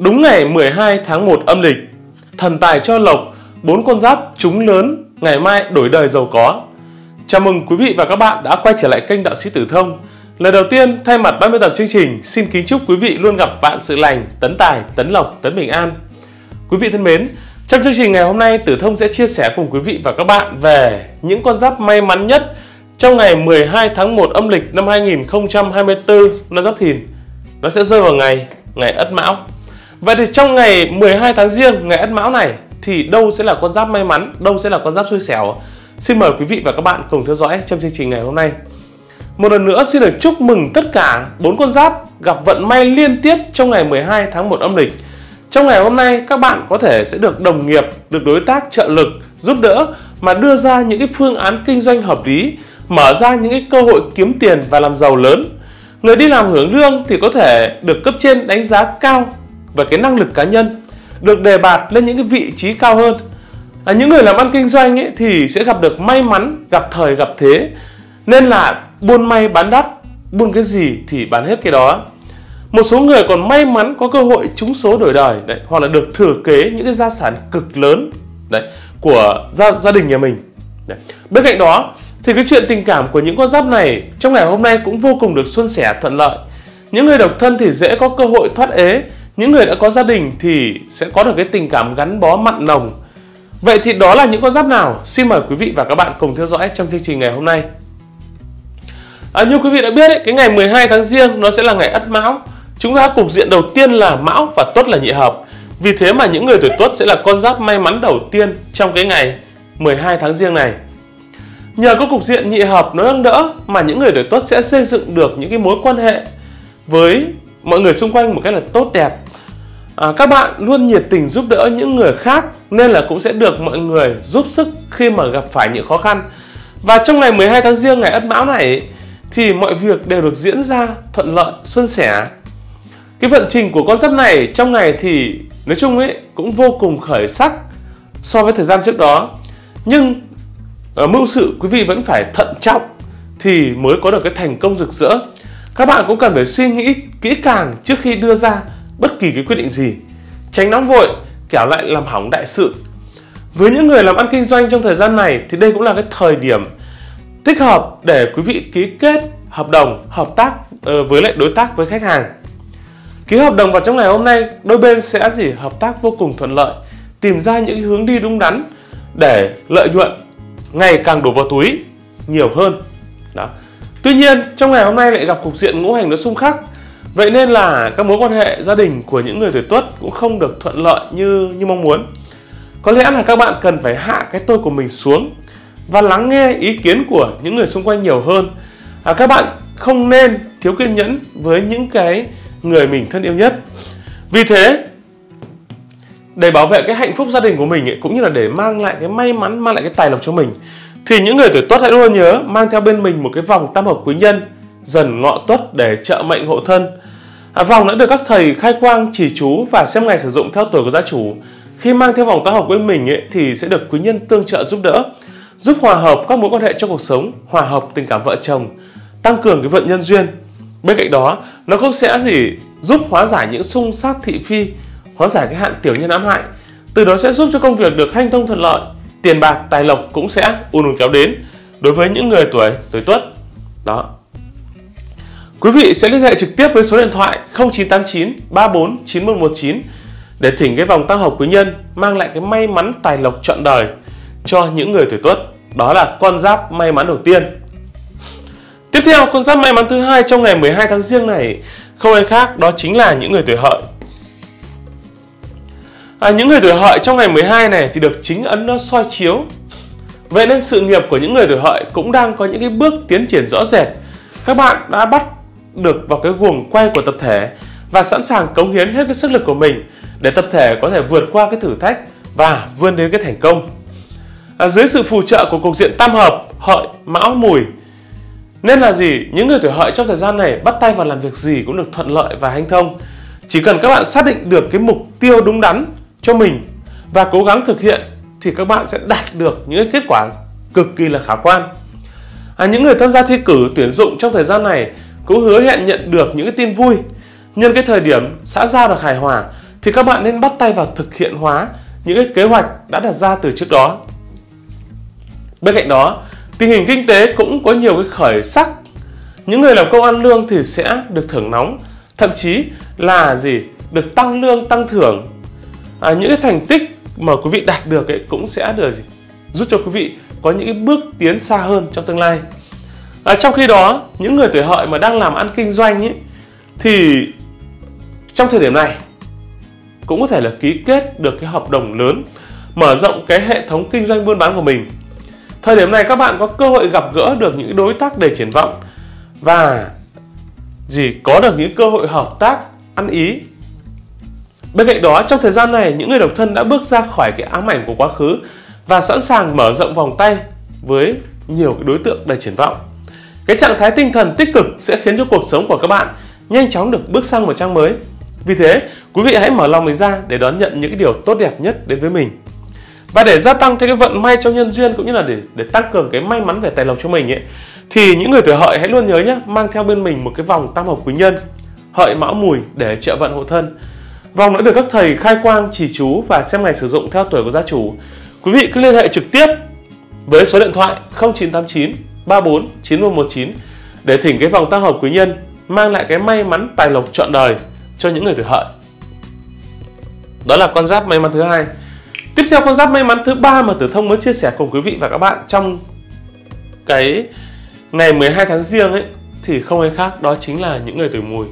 Đúng ngày 12 tháng 1 âm lịch, thần tài cho lộc, 4 con giáp trúng lớn, ngày mai đổi đời giàu có. Chào mừng quý vị và các bạn đã quay trở lại kênh Đạo Sĩ Tử Thông. Lần đầu tiên, thay mặt 30 tập chương trình, xin kính chúc quý vị luôn gặp vạn sự lành, tấn tài, tấn lộc, tấn bình an. Quý vị thân mến, trong chương trình ngày hôm nay, Tử Thông sẽ chia sẻ cùng quý vị và các bạn về những con giáp may mắn nhất trong ngày 12 tháng 1 âm lịch năm 2024 năm Giáp Thìn. Nó sẽ rơi vào ngày Ất Mão. Vậy thì trong ngày 12 tháng Giêng, ngày Ất Mão này, thì đâu sẽ là con giáp may mắn, đâu sẽ là con giáp xui xẻo? Xin mời quý vị và các bạn cùng theo dõi trong chương trình ngày hôm nay. Một lần nữa xin được chúc mừng tất cả 4 con giáp gặp vận may liên tiếp trong ngày 12 tháng 1 âm lịch. Trong ngày hôm nay, các bạn có thể sẽ được đồng nghiệp, được đối tác trợ lực, giúp đỡ mà đưa ra những cái phương án kinh doanh hợp lý, mở ra những cái cơ hội kiếm tiền và làm giàu lớn. Người đi làm hưởng lương thì có thể được cấp trên đánh giá cao về cái năng lực cá nhân, được đề bạt lên những cái vị trí cao hơn. Những người làm ăn kinh doanh ấy thì sẽ gặp được may mắn, gặp thời gặp thế. Nên là buôn may bán đắt, buôn cái gì thì bán hết cái đó. Một số người còn may mắn có cơ hội trúng số đổi đời đấy, hoặc là được thừa kế những cái gia sản cực lớn đấy, của gia đình nhà mình đấy. Bên cạnh đó thì cái chuyện tình cảm của những con giáp này trong ngày hôm nay cũng vô cùng được suôn sẻ thuận lợi. Những người độc thân thì dễ có cơ hội thoát ế. Những người đã có gia đình thì sẽ có được cái tình cảm gắn bó mặn nồng. Vậy thì đó là những con giáp nào? Xin mời quý vị và các bạn cùng theo dõi trong chương trình ngày hôm nay. Như quý vị đã biết ấy, cái ngày 12 tháng Giêng nó sẽ là ngày Ất Mão. Chúng ta cục diện đầu tiên là Mão và Tuất là nhị hợp. Vì thế mà những người tuổi Tuất sẽ là con giáp may mắn đầu tiên trong cái ngày 12 tháng Giêng này. Nhờ có cục diện nhị hợp nó nâng đỡ mà những người tuổi Tuất sẽ xây dựng được những cái mối quan hệ với mọi người xung quanh một cách là tốt đẹp. Các bạn luôn nhiệt tình giúp đỡ những người khác nên là cũng sẽ được mọi người giúp sức khi mà gặp phải những khó khăn. Và trong ngày 12 tháng Giêng, ngày Ất Mão này thì mọi việc đều được diễn ra thuận lợi, suôn sẻ. Cái vận trình của con giáp này trong ngày thì nói chung ấy cũng vô cùng khởi sắc so với thời gian trước đó. Nhưng mưu sự quý vị vẫn phải thận trọng thì mới có được cái thành công rực rỡ. Các bạn cũng cần phải suy nghĩ kỹ càng trước khi đưa ra bất kỳ cái quyết định gì, tránh nóng vội kẻo lại làm hỏng đại sự. Với những người làm ăn kinh doanh trong thời gian này thì đây cũng là cái thời điểm thích hợp để quý vị ký kết hợp đồng hợp tác với lại đối tác với khách hàng. Ký hợp đồng vào trong ngày hôm nay, đôi bên sẽ hợp tác vô cùng thuận lợi, tìm ra những hướng đi đúng đắn để lợi nhuận ngày càng đổ vào túi nhiều hơn. Đó. Tuy nhiên trong ngày hôm nay lại gặp cục diện ngũ hành nó xung khắc. Vậy nên là các mối quan hệ gia đình của những người tuổi Tuất cũng không được thuận lợi như mong muốn. Có lẽ là các bạn cần phải hạ cái tôi của mình xuống và lắng nghe ý kiến của những người xung quanh nhiều hơn. Các bạn không nên thiếu kiên nhẫn với những cái người mình thân yêu nhất. Vì thế, để bảo vệ cái hạnh phúc gia đình của mình ấy, cũng như là để mang lại cái may mắn, mang lại cái tài lộc cho mình, thì những người tuổi Tuất hãy luôn nhớ mang theo bên mình một cái vòng tam hợp quý nhân Dần Ngọ Tuất để trợ mệnh hộ thân. Vòng đã được các thầy khai quang chỉ chú và xem ngày sử dụng theo tuổi của gia chủ. Khi mang theo vòng tam hợp bên mình ấy, thì sẽ được quý nhân tương trợ giúp đỡ, giúp hòa hợp các mối quan hệ trong cuộc sống, hòa hợp tình cảm vợ chồng, tăng cường cái vận nhân duyên. Bên cạnh đó, nó cũng sẽ giúp hóa giải những xung sát thị phi, hóa giải cái hạn tiểu nhân ám hại. Từ đó sẽ giúp cho công việc được hanh thông thuận lợi, tiền bạc, tài lộc cũng sẽ ùn ùn kéo đến đối với những người tuổi Tuất. Đó. Quý vị sẽ liên hệ trực tiếp với số điện thoại 0989 34 9119 để thỉnh cái vòng tam hợp quý nhân mang lại cái may mắn tài lộc trọn đời cho những người tuổi Tuất. Đó là con giáp may mắn đầu tiên. Tiếp theo, con giáp may mắn thứ hai trong ngày 12 tháng Giêng này không ai khác, đó chính là những người tuổi Hợi. Những người tuổi Hợi trong ngày 12 này thì được chính ấn nó soi chiếu. Vậy nên sự nghiệp của những người tuổi Hợi cũng đang có những cái bước tiến triển rõ rệt. Các bạn đã bắt được vào cái guồng quay của tập thể và sẵn sàng cống hiến hết cái sức lực của mình để tập thể có thể vượt qua cái thử thách và vươn đến cái thành công. Dưới sự phù trợ của cục diện tam hợp Hợi, Mão, Mùi, nên là những người tuổi Hợi trong thời gian này bắt tay vào làm việc gì cũng được thuận lợi và hanh thông. Chỉ cần các bạn xác định được cái mục tiêu đúng đắn cho mình và cố gắng thực hiện thì các bạn sẽ đạt được những cái kết quả cực kỳ là khả quan. Những người tham gia thi cử tuyển dụng trong thời gian này cũng hứa hẹn nhận được những cái tin vui. Nhân cái thời điểm xã giao được hài hòa, thì các bạn nên bắt tay vào thực hiện hóa những cái kế hoạch đã đặt ra từ trước đó. Bên cạnh đó, tình hình kinh tế cũng có nhiều cái khởi sắc. Những người làm công ăn lương thì sẽ được thưởng nóng, thậm chí là được tăng lương, tăng thưởng. Những cái thành tích mà quý vị đạt được ấy cũng sẽ được giúp cho quý vị có những cái bước tiến xa hơn trong tương lai. Trong khi đó, những người tuổi Hợi mà đang làm ăn kinh doanh ấy, thì trong thời điểm này cũng có thể là ký kết được cái hợp đồng lớn, mở rộng cái hệ thống kinh doanh buôn bán của mình. Thời điểm này các bạn có cơ hội gặp gỡ được những đối tác đầy triển vọng và có được những cơ hội hợp tác ăn ý. Bên cạnh đó, trong thời gian này, những người độc thân đã bước ra khỏi cái ám ảnh của quá khứ và sẵn sàng mở rộng vòng tay với nhiều cái đối tượng đầy triển vọng. Cái trạng thái tinh thần tích cực sẽ khiến cho cuộc sống của các bạn nhanh chóng được bước sang một trang mới. Vì thế, quý vị hãy mở lòng mình ra để đón nhận những cái điều tốt đẹp nhất đến với mình. Và để gia tăng thêm cái vận may trong nhân duyên cũng như là để tăng cường cái may mắn về tài lộc cho mình ấy, thì những người tuổi Hợi hãy luôn nhớ nhé, mang theo bên mình một cái vòng tam hợp quý nhân Hợi Mão Mùi để trợ vận hộ thân. Vòng đã được các thầy khai quang, chỉ chú và xem ngày sử dụng theo tuổi của gia chủ. Quý vị cứ liên hệ trực tiếp với số điện thoại 0989 34 9119 để thỉnh cái vòng tam hợp quý nhân mang lại cái may mắn tài lộc trọn đời cho những người tuổi Hợi. Đó là con giáp may mắn thứ hai. Tiếp theo, con giáp may mắn thứ ba mà Tử Thông muốn chia sẻ cùng quý vị và các bạn trong cái ngày 12 tháng Giêng ấy thì không ai khác, đó chính là những người tuổi Mùi.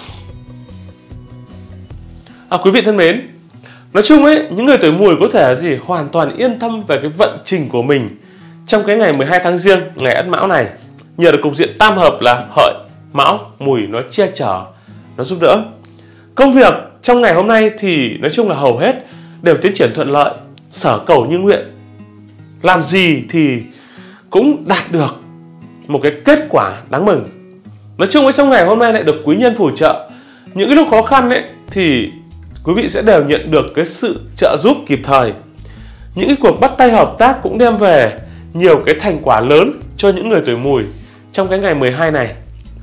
Quý vị thân mến, nói chung ấy, những người tuổi Mùi có thể hoàn toàn yên tâm về cái vận trình của mình trong cái ngày 12 tháng Giêng, ngày Ất Mão này, nhờ được cục diện tam hợp là Hợi, Mão, Mùi nó che chở, nó giúp đỡ. Công việc trong ngày hôm nay thì nói chung là hầu hết đều tiến triển thuận lợi, sở cầu như nguyện. Làm gì thì cũng đạt được một cái kết quả đáng mừng. Nói chung trong ngày hôm nay lại được quý nhân phù trợ. Những cái lúc khó khăn ấy thì quý vị sẽ đều nhận được cái sự trợ giúp kịp thời. Những cái cuộc bắt tay hợp tác cũng đem về nhiều cái thành quả lớn cho những người tuổi Mùi trong cái ngày 12 này.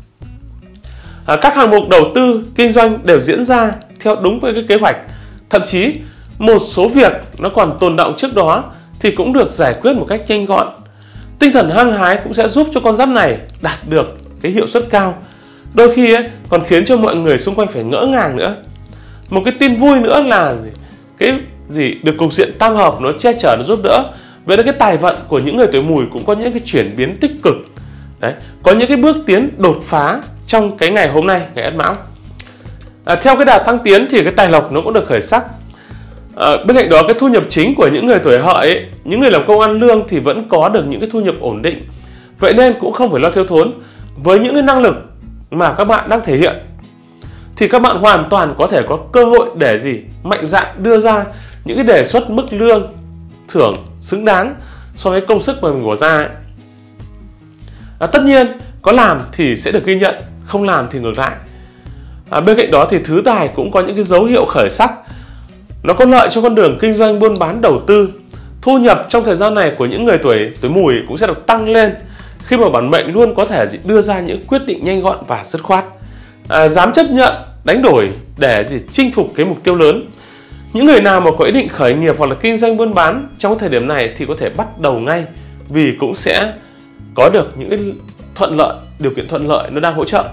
Các hạng mục đầu tư, kinh doanh đều diễn ra theo đúng với cái kế hoạch. Thậm chí một số việc nó còn tồn đọng trước đó thì cũng được giải quyết một cách nhanh gọn. Tinh thần hăng hái cũng sẽ giúp cho con giáp này đạt được cái hiệu suất cao. Đôi khi còn khiến cho mọi người xung quanh phải ngỡ ngàng nữa. Một cái tin vui nữa là được cục diện tam hợp nó che chở, nó giúp đỡ. Vậy là cái tài vận của những người tuổi Mùi cũng có những cái chuyển biến tích cực. Đấy, có những cái bước tiến đột phá trong cái ngày hôm nay, ngày Ất Mão. Theo cái đà thăng tiến thì cái tài lộc nó cũng được khởi sắc. Bên cạnh đó, cái thu nhập chính của những người tuổi Hợi ấy, những người làm công ăn lương thì vẫn có được những cái thu nhập ổn định. Vậy nên cũng không phải lo thiếu thốn. Với những cái năng lực mà các bạn đang thể hiện thì các bạn hoàn toàn có thể có cơ hội để mạnh dạn đưa ra những cái đề xuất mức lương thưởng xứng đáng so với công sức mà mình bỏ ra ấy. Tất nhiên có làm thì sẽ được ghi nhận, không làm thì ngược lại. Bên cạnh đó thì thứ tài cũng có những cái dấu hiệu khởi sắc. Nó có lợi cho con đường kinh doanh, buôn bán, đầu tư. Thu nhập trong thời gian này của những người tuổi Mùi cũng sẽ được tăng lên khi mà bản mệnh luôn có thể đưa ra những quyết định nhanh gọn và dứt khoát. Dám chấp nhận, đánh đổi để chinh phục cái mục tiêu lớn. Những người nào mà có ý định khởi nghiệp hoặc là kinh doanh buôn bán trong thời điểm này thì có thể bắt đầu ngay, vì cũng sẽ có được những cái thuận lợi, điều kiện thuận lợi nó đang hỗ trợ.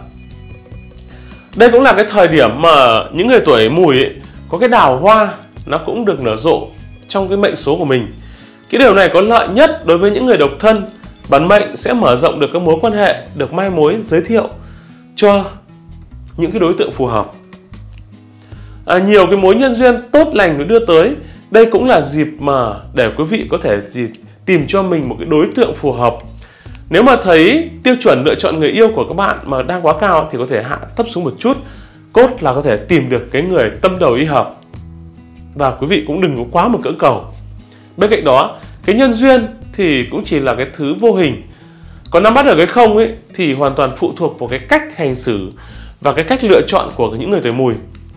Đây cũng là cái thời điểm mà những người tuổi Mùi ấy, có cái đào hoa nó cũng được nở rộ trong cái mệnh số của mình. Cái điều này có lợi nhất đối với những người độc thân. Bản mệnh sẽ mở rộng được các mối quan hệ, được mai mối giới thiệu cho những cái đối tượng phù hợp. Nhiều cái mối nhân duyên tốt lành nó đưa tới. Đây cũng là dịp mà để quý vị có thể tìm cho mình một cái đối tượng phù hợp. Nếu mà thấy tiêu chuẩn lựa chọn người yêu của các bạn mà đang quá cao thì có thể hạ thấp xuống một chút. Cốt là có thể tìm được cái người tâm đầu ý hợp. Và quý vị cũng đừng có quá một cưỡng cầu. Bên cạnh đó, cái nhân duyên thì cũng chỉ là cái thứ vô hình. Còn nắm bắt được cái không ấy thì hoàn toàn phụ thuộc vào cái cách hành xử và cái cách lựa chọn của những người tuổi Mùi.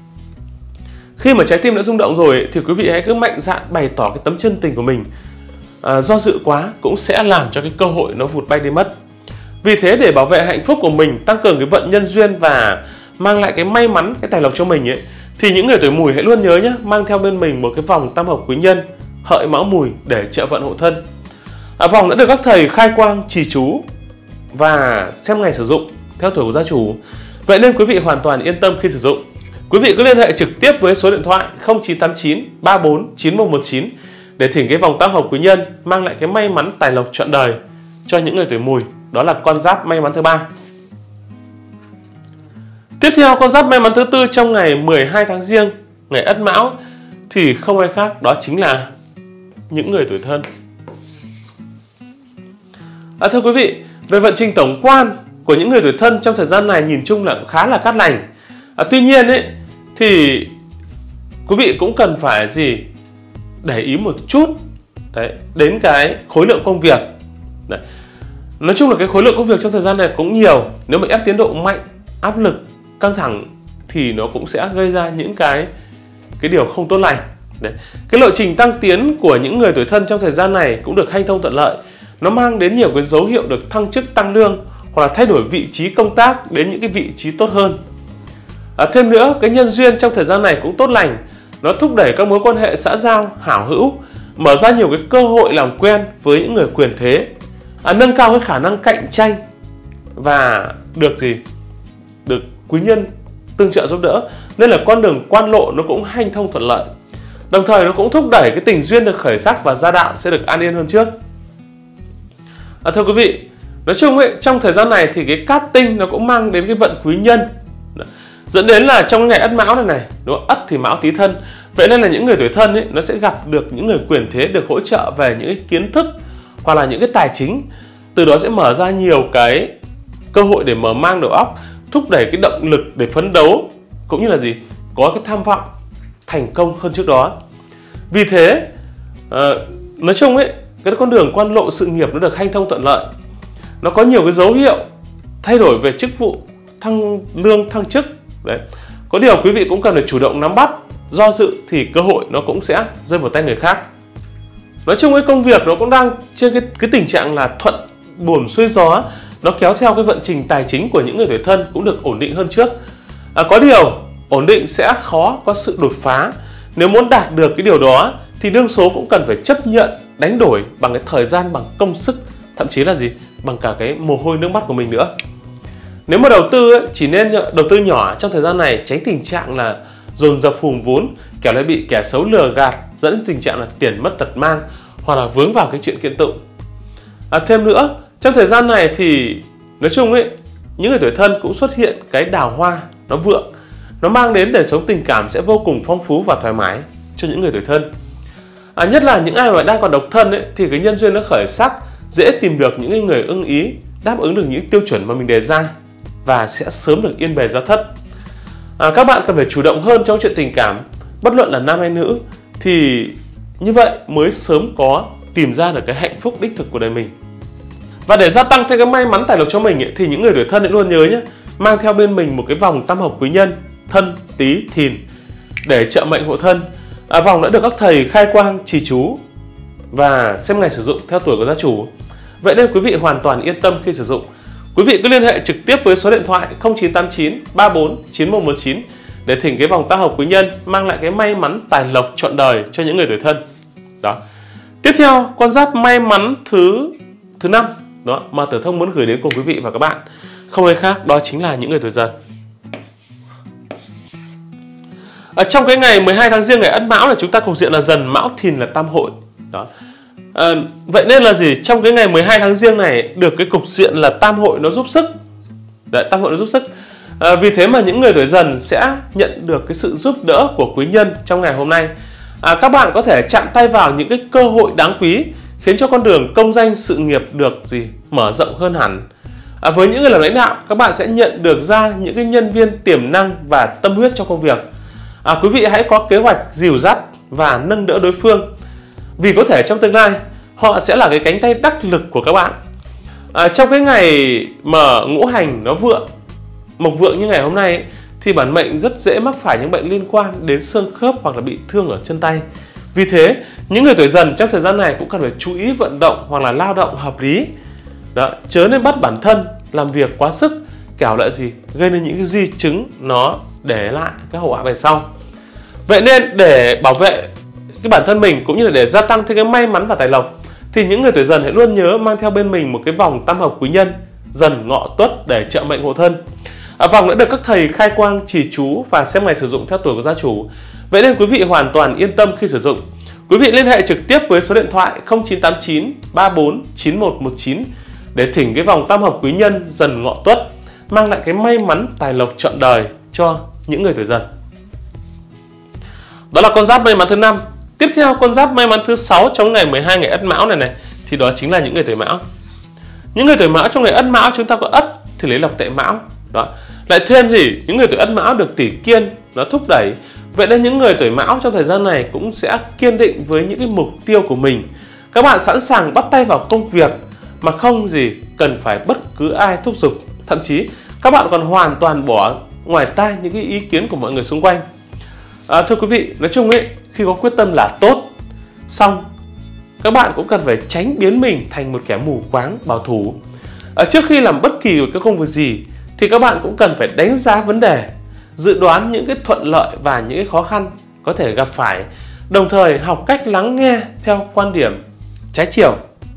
Khi mà trái tim đã rung động rồi ấy, thì quý vị hãy cứ mạnh dạn bày tỏ cái tấm chân tình của mình. Do dự quá cũng sẽ làm cho cái cơ hội nó vụt bay đi mất. Vì thế để bảo vệ hạnh phúc của mình, tăng cường cái vận nhân duyên và mang lại cái may mắn, cái tài lộc cho mình ấy, thì những người tuổi Mùi hãy luôn nhớ nhé, mang theo bên mình một cái vòng tam hợp quý nhân Hợi Mão Mùi để trợ vận hộ thân. Vòng đã được các thầy khai quang trì chú và xem ngày sử dụng theo tuổi của gia chủ. Vậy nên quý vị hoàn toàn yên tâm khi sử dụng. Quý vị cứ liên hệ trực tiếp với số điện thoại 0989 34 9119 để thỉnh cái vòng tam hợp quý nhân mang lại cái may mắn tài lộc trọn đời cho những người tuổi Mùi. Đó là con giáp may mắn thứ 3. Tiếp theo, con giáp may mắn thứ 4 trong ngày 12 tháng Giêng, ngày Ất Mão, thì không ai khác đó chính là những người tuổi Thân. Thưa quý vị, về vận trình tổng quan của những người tuổi Thân trong thời gian này nhìn chung là khá là cát lành. Tuy nhiên thì quý vị cũng cần phải để ý một chút đến cái khối lượng công việc. Nói chung là cái khối lượng công việc trong thời gian này cũng nhiều. Nếu mà ép tiến độ mạnh, áp lực, căng thẳng thì nó cũng sẽ gây ra những cái điều không tốt lành. Cái lộ trình tăng tiến của những người tuổi Thân trong thời gian này cũng được hanh thông thuận lợi. Nó mang đến nhiều cái dấu hiệu được thăng chức tăng lương hoặc là thay đổi vị trí công tác đến những cái vị trí tốt hơn. Thêm nữa, cái nhân duyên trong thời gian này cũng tốt lành. Nó thúc đẩy các mối quan hệ xã giao, hảo hữu, mở ra nhiều cái cơ hội làm quen với những người quyền thế, nâng cao cái khả năng cạnh tranh và được quý nhân tương trợ giúp đỡ. Nên là con đường quan lộ nó cũng hanh thông thuận lợi. Đồng thời nó cũng thúc đẩy cái tình duyên được khởi sắc và gia đạo sẽ được an yên hơn trước. Thưa quý vị, nói chung trong thời gian này thì cái cát tinh nó cũng mang đến cái vận quý nhân, dẫn đến là trong ngày Ất Mão này, đúng không? Ất thì Mão Tý Thân. Vậy nên là những người tuổi Thân nó sẽ gặp được những người quyền thế được hỗ trợ về những cái kiến thức hoặc là những cái tài chính. Từ đó sẽ mở ra nhiều cái cơ hội để mở mang đầu óc, thúc đẩy cái động lực để phấn đấu, cũng như là có cái tham vọng thành công hơn trước đó. Vì thế nói chung cái con đường quan lộ sự nghiệp nó được hanh thông thuận lợi. Nó có nhiều cái dấu hiệu thay đổi về chức vụ, thăng lương, thăng chức. Có điều quý vị cũng cần phải chủ động nắm bắt. Do dự thì cơ hội nó cũng sẽ rơi vào tay người khác. Nói chung cái công việc nó cũng đang trên cái tình trạng là thuận buồm xuôi gió. Nó kéo theo cái vận trình tài chính của những người tuổi Thân cũng được ổn định hơn trước. Có điều ổn định sẽ khó có sự đột phá. Nếu muốn đạt được cái điều đó thì đương số cũng cần phải chấp nhận đánh đổi bằng cái thời gian, bằng công sức, thậm chí là bằng cả cái mồ hôi nước mắt của mình nữa. Nếu mà đầu tư chỉ nên đầu tư nhỏ trong thời gian này, tránh tình trạng là dồn dập hùn vốn, kẻo lại bị kẻ xấu lừa gạt, dẫn đến tình trạng là tiền mất tật mang hoặc là vướng vào cái chuyện kiện tụng. Thêm nữa, trong thời gian này thì nói chung những người tuổi Thân cũng xuất hiện cái đào hoa nó vượng, nó mang đến đời sống tình cảm sẽ vô cùng phong phú và thoải mái cho những người tuổi Thân. Nhất là những ai mà đang còn độc thân thì cái nhân duyên nó khởi sắc, dễ tìm được những người ưng ý, đáp ứng được những tiêu chuẩn mà mình đề ra và sẽ sớm được yên bề gia thất. Các bạn cần phải chủ động hơn trong chuyện tình cảm, bất luận là nam hay nữ, thì như vậy mới sớm có tìm ra được cái hạnh phúc đích thực của đời mình. Và để gia tăng thêm cái may mắn tài lộc cho mình thì những người tuổi Thân luôn nhớ nhé, mang theo bên mình một cái vòng tam hợp quý nhân Thân, Tý, Thìn để trợ mệnh hộ thân. Vòng đã được các thầy khai quang trì chú và xem ngày sử dụng theo tuổi của gia chủ. Vậy nên quý vị hoàn toàn yên tâm khi sử dụng. Quý vị cứ liên hệ trực tiếp với số điện thoại 0989 34 9119 để thỉnh cái vòng tam hợp quý nhân mang lại cái may mắn tài lộc trọn đời cho những người tuổi Thân. Đó. Tiếp theo, con giáp may mắn thứ 5 đó mà Tử Thông muốn gửi đến cùng quý vị và các bạn không ai khác đó chính là những người tuổi Dần. Trong cái ngày 12 tháng Giêng, ngày Ất Mão là chúng ta cục diện là Dần Mão Thìn là tam hội. Đó. Vậy nên là trong cái ngày 12 tháng Giêng này được cái cục diện là tam hội nó giúp sức. Đấy, tam hội nó giúp sức. Vì thế mà những người tuổi Dần sẽ nhận được cái sự giúp đỡ của quý nhân trong ngày hôm nay. Các bạn có thể chạm tay vào những cái cơ hội đáng quý, khiến cho con đường công danh sự nghiệp được mở rộng hơn hẳn. Với những người làm lãnh đạo, các bạn sẽ nhận được ra những cái nhân viên tiềm năng và tâm huyết trong công việc. Quý vị hãy có kế hoạch dìu dắt và nâng đỡ đối phương, vì có thể trong tương lai họ sẽ là cái cánh tay đắc lực của các bạn. Trong cái ngày mà ngũ hành nó vượng, mộc vượng như ngày hôm nay thì bản mệnh rất dễ mắc phải những bệnh liên quan đến xương khớp hoặc là bị thương ở chân tay. Vì thế, những người tuổi Dần trong thời gian này cũng cần phải chú ý vận động hoặc là lao động hợp lý. Đó, chớ nên bắt bản thân làm việc quá sức, kẻo lại gây nên những cái di chứng nó để lại cái hậu quả về sau. Vậy nên để bảo vệ cái bản thân mình cũng như là để gia tăng thêm cái may mắn và tài lộc, thì những người tuổi Dần hãy luôn nhớ mang theo bên mình một cái vòng tam hợp quý nhân Dần Ngọ Tuất để trợ mệnh hộ thân. Vòng đã được các thầy khai quang chỉ chú và xem ngày sử dụng theo tuổi của gia chủ. Vậy nên quý vị hoàn toàn yên tâm khi sử dụng. Quý vị liên hệ trực tiếp với số điện thoại 0989 34 9119 để thỉnh cái vòng tam hợp quý nhân Dần Ngọ Tuất mang lại cái may mắn tài lộc trọn đời cho những người tuổi Dần. Đó là con giáp may mắn thứ 5. Tiếp theo con giáp may mắn thứ 6 trong ngày 12 ngày Ất Mão này thì đó chính là những người tuổi Mão. Những người tuổi Mão trong ngày Ất Mão chúng ta có Ất thì lấy lộc tệ Mão. Đó. Lại thêm gì? Những người tuổi Ất Mão được tỷ kiên nó thúc đẩy. Vậy nên những người tuổi Mão trong thời gian này cũng sẽ kiên định với những cái mục tiêu của mình. Các bạn sẵn sàng bắt tay vào công việc mà không cần phải bất cứ ai thúc giục. Thậm chí các bạn còn hoàn toàn bỏ ngoài tai những cái ý kiến của mọi người xung quanh. Thưa quý vị, nói chung khi có quyết tâm là tốt, xong các bạn cũng cần phải tránh biến mình thành một kẻ mù quáng bảo thủ. Trước khi làm bất kỳ cái công việc gì thì các bạn cũng cần phải đánh giá vấn đề, dự đoán những cái thuận lợi và những cái khó khăn có thể gặp phải, đồng thời học cách lắng nghe theo quan điểm trái chiều.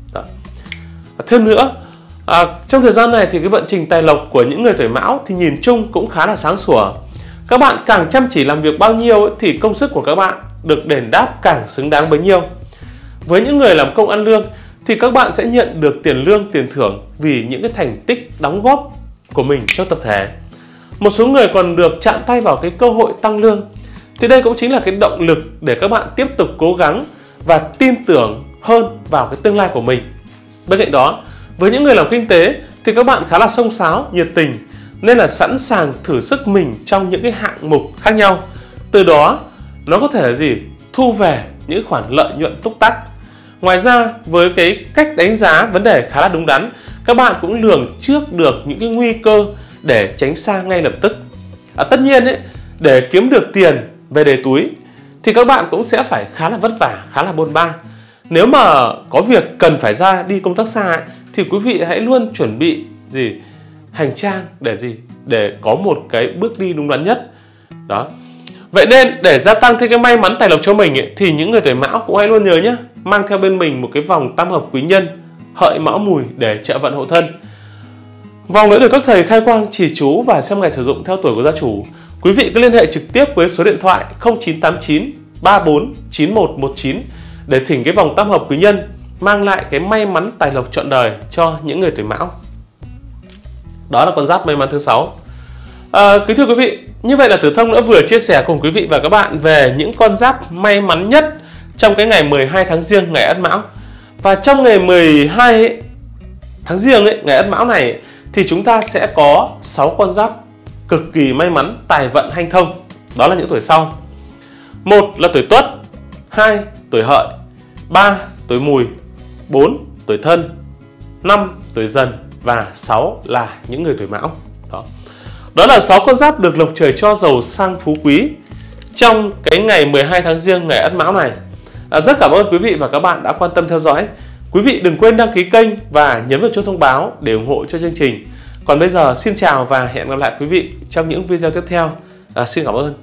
Thêm nữa, trong thời gian này thì cái vận trình tài lộc của những người tuổi Mão thì nhìn chung cũng khá là sáng sủa. Các bạn càng chăm chỉ làm việc bao nhiêu thì công sức của các bạn được đền đáp càng xứng đáng bấy nhiêu. Với những người làm công ăn lương thì các bạn sẽ nhận được tiền lương, tiền thưởng vì những cái thành tích đóng góp của mình cho tập thể. Một số người còn được chạm tay vào cái cơ hội tăng lương. Thì đây cũng chính là cái động lực để các bạn tiếp tục cố gắng và tin tưởng hơn vào cái tương lai của mình. Bên cạnh đó, với những người làm kinh tế thì các bạn khá là xông xáo, nhiệt tình nên là sẵn sàng thử sức mình trong những cái hạng mục khác nhau. Từ đó nó có thể là thu về những khoản lợi nhuận túc tắc. Ngoài ra, với cái cách đánh giá vấn đề khá là đúng đắn, các bạn cũng lường trước được những cái nguy cơ để tránh xa ngay lập tức. Tất nhiên để kiếm được tiền về đề túi thì các bạn cũng sẽ phải khá là vất vả, khá là bôn ba. Nếu mà có việc cần phải ra đi công tác xa thì quý vị hãy luôn chuẩn bị hành trang để có một cái bước đi đúng đắn nhất. Đó. Vậy nên để gia tăng thêm cái may mắn tài lộc cho mình thì những người tuổi Mão cũng hãy luôn nhớ nhé, mang theo bên mình một cái vòng tam hợp quý nhân Hợi Mão Mùi để trợ vận hộ thân. Vòng đã được các thầy khai quang chỉ chú và xem ngày sử dụng theo tuổi của gia chủ. Quý vị cứ liên hệ trực tiếp với số điện thoại 0989 34 9119 để thỉnh cái vòng tam hợp quý nhân mang lại cái may mắn tài lộc trọn đời cho những người tuổi Mão. Đó là con giáp may mắn thứ 6. Kính thưa quý vị, như vậy là Tử Thông đã vừa chia sẻ cùng quý vị và các bạn về những con giáp may mắn nhất trong cái ngày 12 tháng Giêng, ngày Ất Mão. Và trong ngày 12 tháng Giêng ngày Ất Mão này thì chúng ta sẽ có 6 con giáp cực kỳ may mắn, tài vận hanh thông. Đó là những tuổi sau. 1 là tuổi Tuất, 2 tuổi Hợi, 3 tuổi Mùi, 4 tuổi Thân, 5 tuổi Dần và 6 là những người tuổi Mão. Đó là 6 con giáp được lộc trời cho giàu sang phú quý trong cái ngày 12 tháng Giêng, ngày Ất Mão này. Rất cảm ơn quý vị và các bạn đã quan tâm theo dõi. Quý vị đừng quên đăng ký kênh và nhấn vào chuông thông báo để ủng hộ cho chương trình. Còn bây giờ xin chào và hẹn gặp lại quý vị trong những video tiếp theo. Xin cảm ơn.